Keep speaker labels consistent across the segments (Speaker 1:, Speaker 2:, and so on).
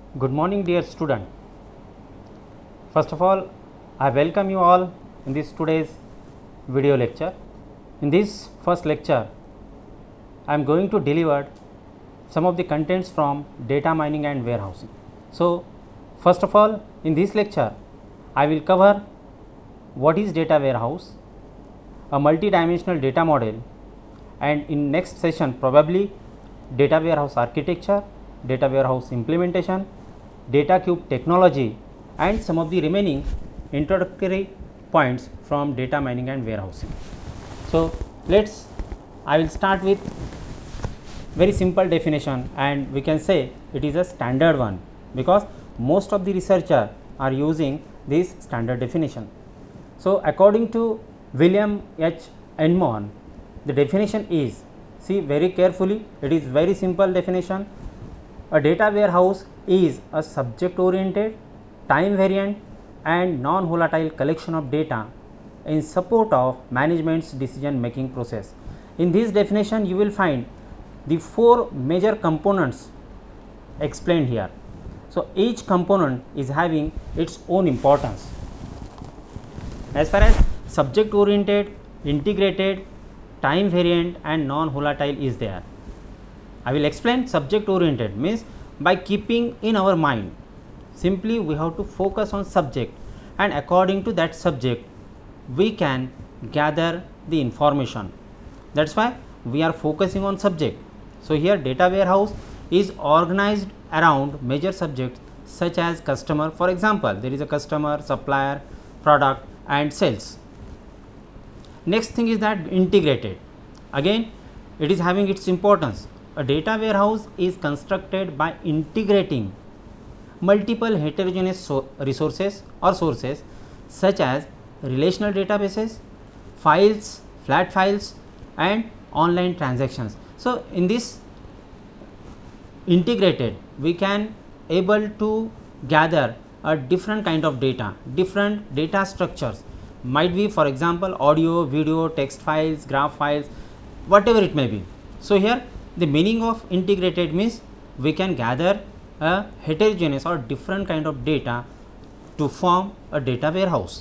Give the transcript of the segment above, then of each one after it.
Speaker 1: Good morning, dear student. First of all, I welcome you all in this today's video lecture. In this first lecture, I am going to deliver some of the contents from data mining and warehousing. So, first of all, in this lecture, I will cover what is data warehouse, a multi-dimensional data model, and in next session probably data warehouse architecture, data warehouse implementation, data cube technology, and some of the remaining introductory points from data mining and warehousing. So, I will start with very simple definition, and we can say it is a standard one because most of the researchers are using this standard definition. So, according to William H. Edmond, the definition is, see very carefully, it is very simple definition. A data warehouse is a subject oriented, time variant and non volatile collection of data in support of management's decision making process. In this definition you will find the four major components explained here. So, each component is having its own importance. As far as subject oriented, integrated, time variant and non volatile is there. I will explain. Subject oriented means by keeping in our mind, simply we have to focus on subject, and according to that subject we can gather the information. That is why we are focusing on subject. So, here data warehouse is organized around major subjects such as customer. For example, there is a customer, supplier, product and sales. Next thing is that integrated. Again, it is having its importance. A data warehouse is constructed by integrating multiple heterogeneous resources or sources such as relational databases, files, flat files and online transactions. So, in this integrated we can able to gather a different kind of data, different data structures, might be for example audio, video, text files, graph files, whatever it may be. So, here the meaning of integrated means we can gather a heterogeneous or different kind of data to form a data warehouse.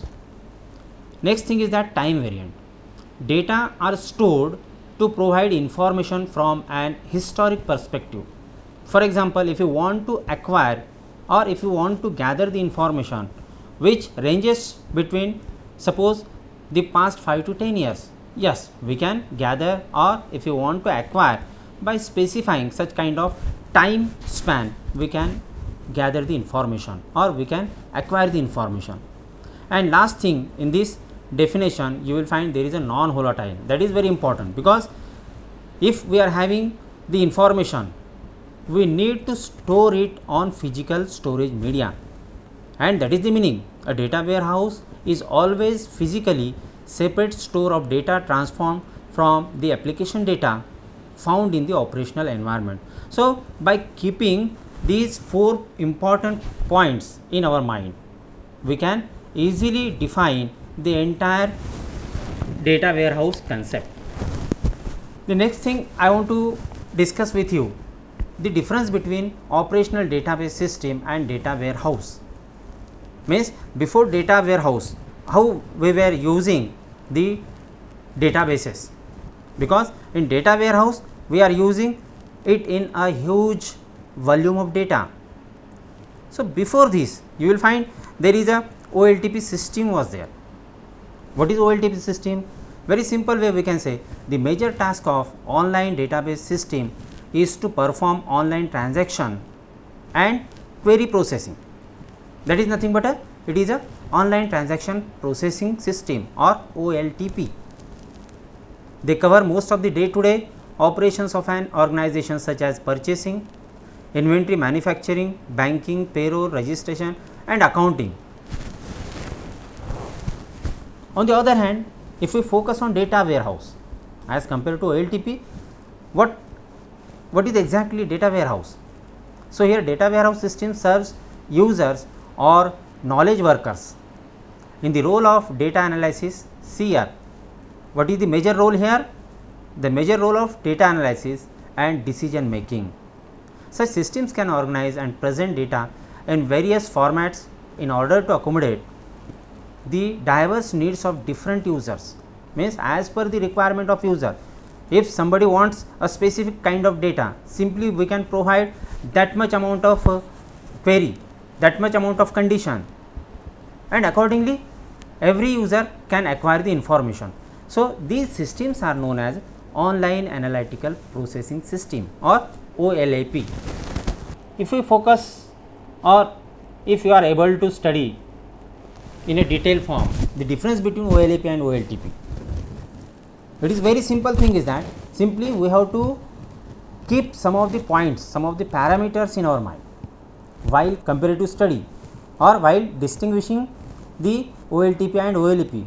Speaker 1: Next thing is that time variant. Data are stored to provide information from an historic perspective. For example, if you want to acquire or if you want to gather the information which ranges between suppose the past 5 to 10 years, yes, we can gather, or if you want to acquire by specifying such kind of time span, we can gather the information or we can acquire the information. And last thing, in this definition you will find there is a non volatile. That is very important because if we are having the information, we need to store it on physical storage media, and that is the meaning. A data warehouse is always physically separate store of data transformed from the application data found in the operational environment. So, by keeping these four important points in our mind, we can easily define the entire data warehouse concept. The next thing I want to discuss with you, the difference between operational database system and data warehouse. Means before data warehouse, how we were using the databases, because in data warehouse we are using it in a huge volume of data. So, before this you will find there is a OLTP system was there. What is OLTP system? Very simple way we can say, the major task of online database system is to perform online transaction and query processing. That is nothing but it is a online transaction processing system or OLTP. They cover most of the day to day operations of an organization such as purchasing, inventory manufacturing, banking, payroll, registration and accounting. On the other hand, if we focus on data warehouse as compared to OLTP, what is exactly data warehouse? So, here data warehouse system serves users or knowledge workers in the role of data analysis. See here, what is the major role here? The major role of data analysis and decision making. Such systems can organize and present data in various formats in order to accommodate the diverse needs of different users. Means as per the requirement of user. If somebody wants a specific kind of data, simply we can provide that much amount of query, that much amount of condition, and accordingly every user can acquire the information. So these systems are known as online analytical processing system or OLAP. If we focus, or if you are able to study in a detailed form the difference between OLAP and OLTP, it is very simple thing is that simply we have to keep some of the points, some of the parameters in our mind while comparative study or while distinguishing the OLTP and OLAP.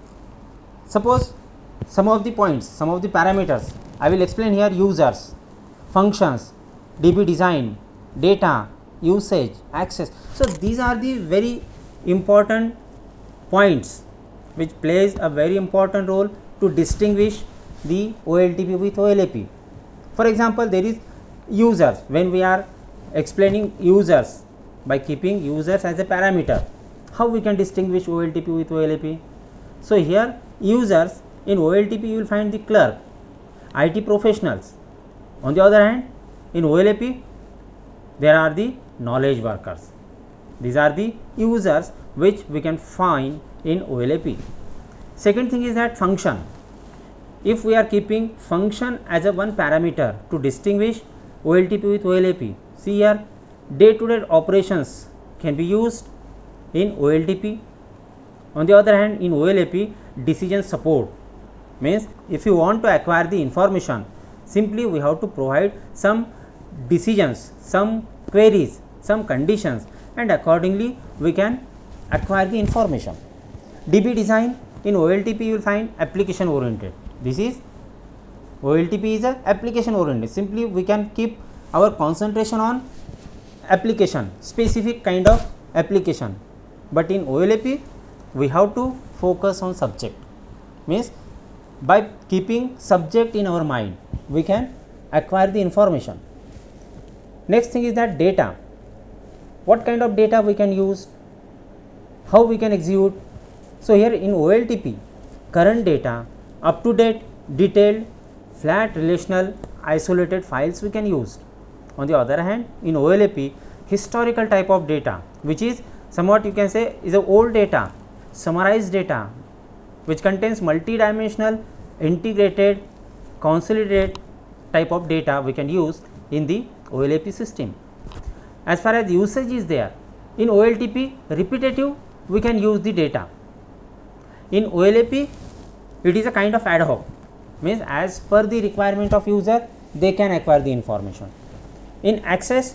Speaker 1: Suppose some of the points, some of the parameters I will explain here: users, functions, DB design, data, usage, access. So these are the very important points which plays a very important role to distinguish the OLTP with OLAP. For example, there is users. When we are explaining users, by keeping users as a parameter, how we can distinguish OLTP with OLAP? So here users in OLTP you will find the clerk, IT professionals. On the other hand, in OLAP there are the knowledge workers. These are the users which we can find in OLAP. Second thing is that function. If we are keeping function as a one parameter to distinguish OLTP with OLAP, see here day-to-day operations can be used in OLTP. On the other hand, in OLAP decision support means if you want to acquire the information, simply we have to provide some decisions, some queries, some conditions, and accordingly we can acquire the information. DB design, in OLTP you will find application oriented. This is OLTP is a application oriented. Simply we can keep our concentration on application, specific kind of application. But in OLAP we have to focus on subject. Means by keeping subject in our mind, we can acquire the information. Next thing is that data. What kind of data we can use? How we can execute? So here in OLTP, current data, up to date, detailed, flat, relational, isolated files we can use. On the other hand, in OLAP, historical type of data, which is somewhat you can say is a old data, summarized data, which contains multi-dimensional, integrated, consolidated type of data we can use in the OLAP system. As far as usage is there, in OLTP repetitive we can use the data. In OLAP it is a kind of ad hoc, means as per the requirement of user they can acquire the information. In access,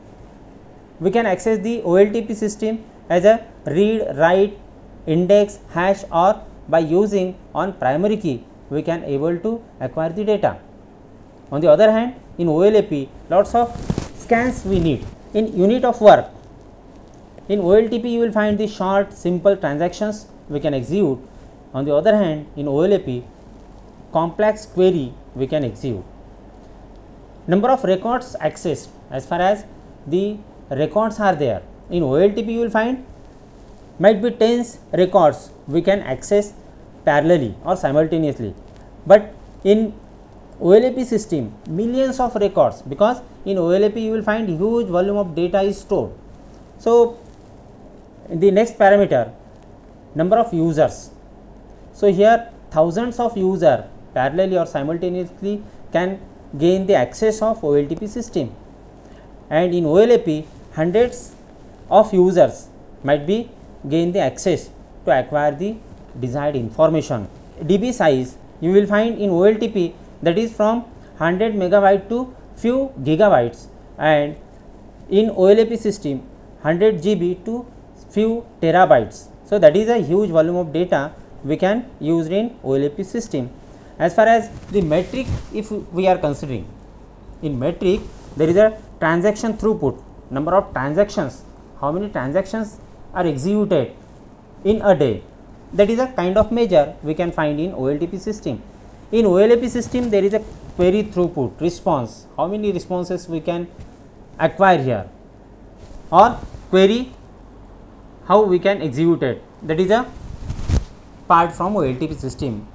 Speaker 1: we can access the OLTP system as a read, write, index, hash, or by using on primary key we can able to acquire the data. On the other hand, in OLAP lots of scans we need. In unit of work, in OLTP you will find the short simple transactions we can execute. On the other hand, in OLAP complex query we can execute. Number of records accessed, as far as the records are there, in OLTP you will find might be tens records we can access parallelly or simultaneously, but in OLAP system millions of records, because in OLAP you will find huge volume of data is stored. So the next parameter, number of users. So here thousands of users parallelly or simultaneously can gain the access of OLTP system, and in OLAP hundreds of users might be gain the access to acquire the desired information. DB size you will find in OLTP that is from 100 megabyte to few gigabytes, and in OLAP system 100 GB to few terabytes. So that is a huge volume of data we can use in OLAP system. As far as the metric, if we are considering, in metric there is a transaction throughput, number of transactions, how many transactions are executed in a day, that is a kind of measure we can find in OLTP system. In OLAP system there is a query throughput, response, how many responses we can acquire here, or query how we can execute it, that is a part from OLTP system.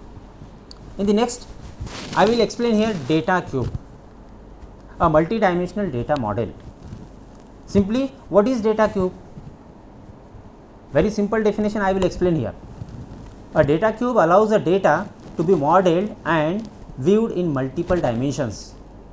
Speaker 1: In the next I will explain here data cube, a multi-dimensional data model. Simply, what is data cube? Very simple definition I will explain here. A data cube allows the data to be modeled and viewed in multiple dimensions.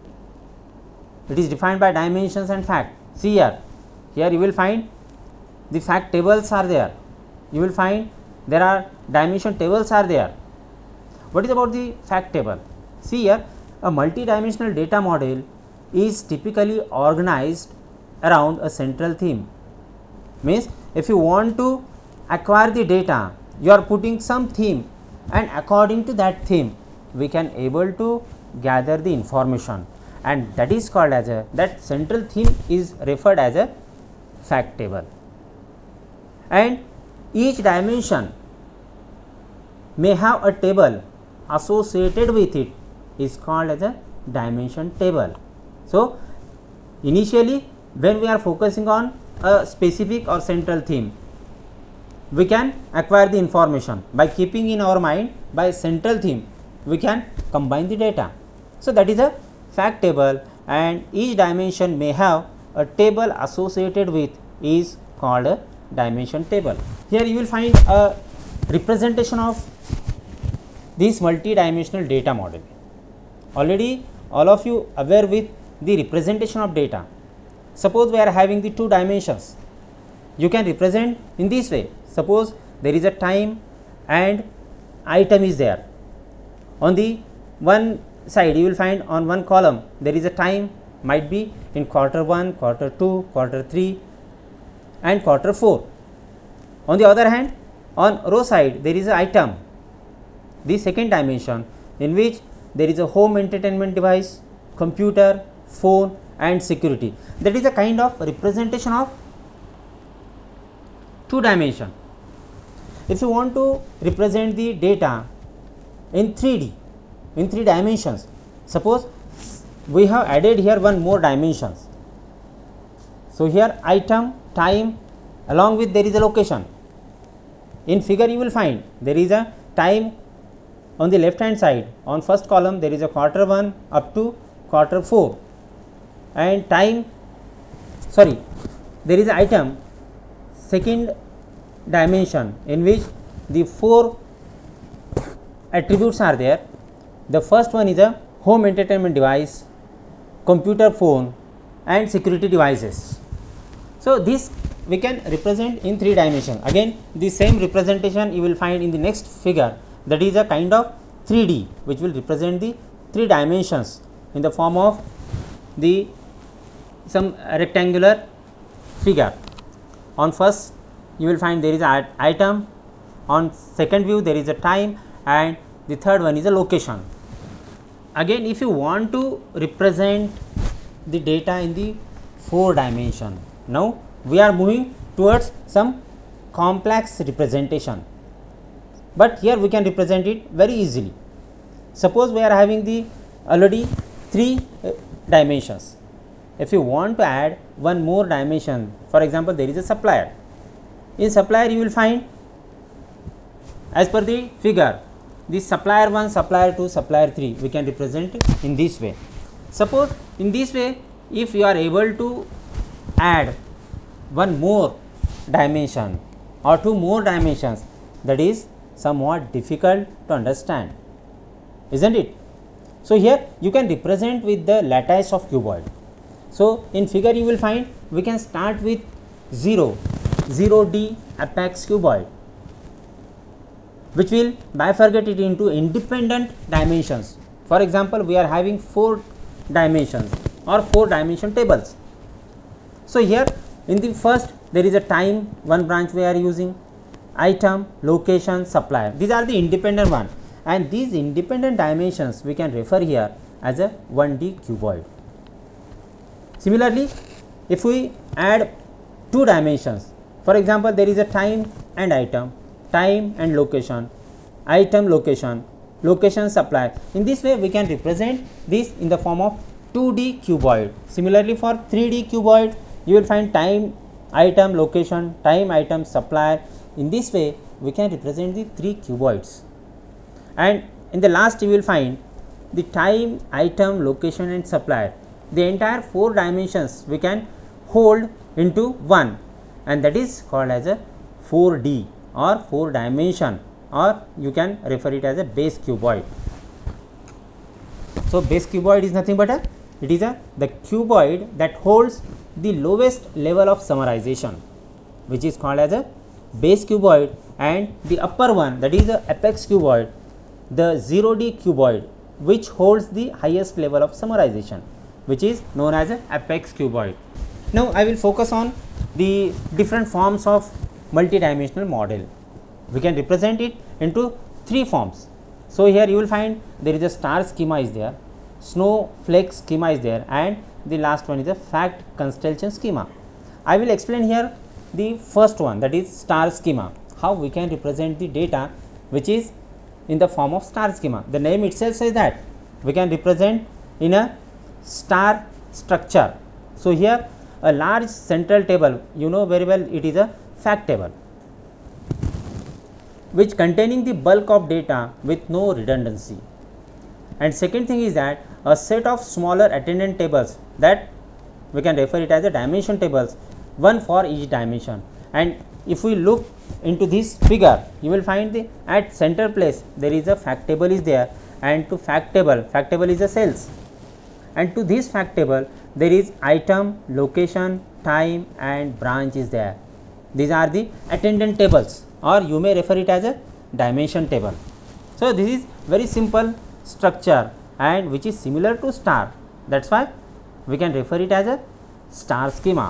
Speaker 1: It is defined by dimensions and fact. See here, here you will find the fact tables are there, you will find there are dimension tables are there. What is about the fact table? See here, a multi-dimensional data model is typically organized around a central theme. Means if you want to acquire the data, you are putting some theme, and according to that theme we can able to gather the information, and that is called as a, that central theme is referred as a fact table. And each dimension may have a table associated with it, is called as a dimension table. So initially when we are focusing on a specific or central theme, we can acquire the information by keeping in our mind by central theme, we can combine the data. So that is a fact table, and each dimension may have a table associated with, is called a dimension table. Here you will find a representation of this multi-dimensional data model. Already all of you aware with the representation of data. Suppose we are having the two dimensions, you can represent in this way. Suppose there is a time and item is there. On the one side you will find on one column there is a time, might be in quarter 1, quarter 2, quarter 3 and quarter 4. On the other hand, on row side there is an item, the second dimension, in which there is a home entertainment device, computer, phone and security. That is a kind of representation of two dimension. If you want to represent the data in 3D, in 3 dimensions, suppose we have added here one more dimensions. So here item, time, along with there is a location. In figure you will find there is a time on the left hand side, on first column there is a quarter 1 up to quarter 4, and time, sorry, there is an item second dimension, in which the 4 attributes are there. The first one is a home entertainment device, computer, phone and security devices. So this we can represent in 3 dimensions. Again the same representation you will find in the next figure, that is a kind of 3D, which will represent the 3 dimensions in the form of the some rectangular figure. On first you will find there is an item, on second view there is a time, and the third one is a location. Again if you want to represent the data in the 4 dimension, now we are moving towards some complex representation, but here we can represent it very easily. Suppose we are having the already 3 dimensions. If you want to add one more dimension, for example there is a supplier. In supplier you will find, as per the figure, the supplier 1, supplier 2, supplier 3, we can represent it in this way. Suppose in this way, if you are able to add one more dimension or 2 more dimensions, that is somewhat difficult to understand, isn't it? So here you can represent with the lattice of cuboid. So in figure you will find we can start with 0D apex cuboid, which will bifurcate it into independent dimensions. For example, we are having 4 dimensions or 4 dimension tables. So here in the first there is a time, one branch we are using, item, location, supplier. These are the independent one, and these independent dimensions we can refer here as a 1D cuboid. Similarly, if we add 2 dimensions, for example there is a time and item, time and location, item, location, location, supplier. In this way we can represent this in the form of 2D cuboid. Similarly, for 3D cuboid, you will find time, item, location, time, item, supplier. In this way, we can represent the 3 cuboids. And in the last, you will find the time, item, location and supplier. The entire 4 dimensions we can hold into one, and that is called as a 4D or 4 dimension, or you can refer it as a base cuboid. So, base cuboid is nothing but the cuboid that holds the lowest level of summarization, which is called as a base cuboid, and the upper one, that is the apex cuboid, the 0D cuboid, which holds the highest level of summarization, which is known as a apex cuboid. Now, I will focus on the different forms of multidimensional model. We can represent it into 3 forms. So, here you will find there is a star schema is there, snowflake schema is there, and the last one is a fact constellation schema. I will explain here the first one, that is star schema, how we can represent the data which is in the form of star schema. The name itself says that we can represent in a star structure. So, here a large central table, you know very well, it is a fact table which containing the bulk of data with no redundancy. And second thing is that a set of smaller attendant tables, that we can refer it as a dimension tables, one for each dimension. And if we look into this figure, you will find the at center place there is a fact table is there, and to fact table is a cells, and to this fact table there is item, location, time and branch is there. These are the attendant tables, or you may refer it as a dimension table. So, this is very simple structure and which is similar to star, that is why we can refer it as a star schema.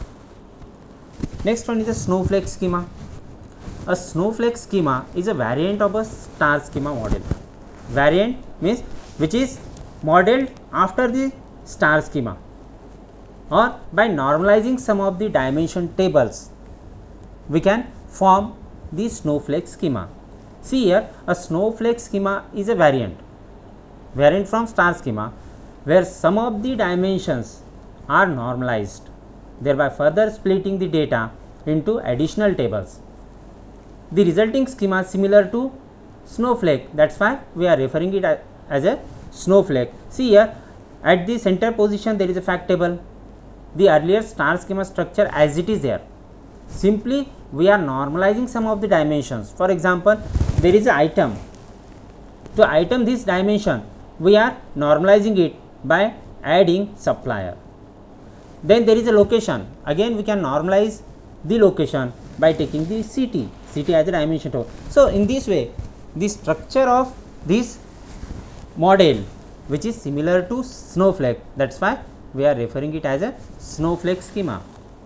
Speaker 1: Next one is a snowflake schema. A snowflake schema is a variant of a star schema model. Variant means which is modeled after the star schema, or by normalizing some of the dimension tables we can form the snowflake schema. See here, a snowflake schema is a variant from star schema, where some of the dimensions are normalized, thereby further splitting the data into additional tables. The resulting schema is similar to snowflake, that is why we are referring it as a snowflake. See here, at the center position there is a fact table, the earlier star schema structure as it is there. Simply we are normalizing some of the dimensions. For example, there is an item. To item this dimension, we are normalizing it by adding supplier. Then there is a location. Again we can normalize the location by taking the city as a dimension too. So, in this way the structure of this model which is similar to snowflake, that is why we are referring it as a snowflake schema.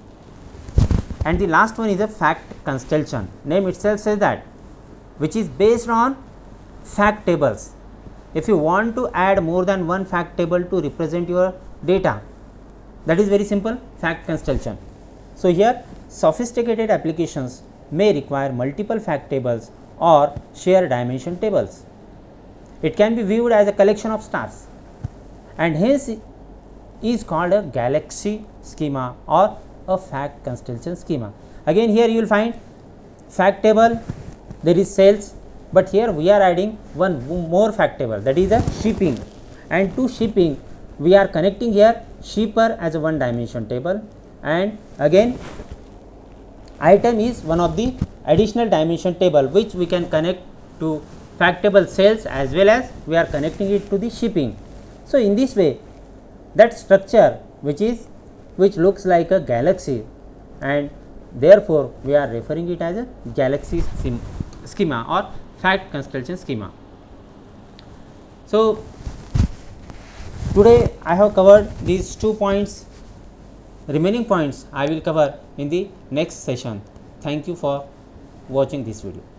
Speaker 1: And the last one is a fact constellation. Name itself says that, which is based on fact tables. If you want to add more than one fact table to represent your data, that is very simple, fact constellation. So, here sophisticated applications may require multiple fact tables or share dimension tables. It can be viewed as a collection of stars, and hence is called a galaxy schema or a fact constellation schema. Again here you will find fact table, there is cells, but here we are adding one more fact table, that is a shipping, and to shipping we are connecting here shipper as a one dimension table, and again item is one of the additional dimension table which we can connect to fact table cells, as well as we are connecting it to the shipping. So, in this way that structure which looks like a galaxy, and therefore we are referring it as a galaxy schema or fact constellation schema. So, today I have covered these 2 points. Remaining points I will cover in the next session. Thank you for watching this video.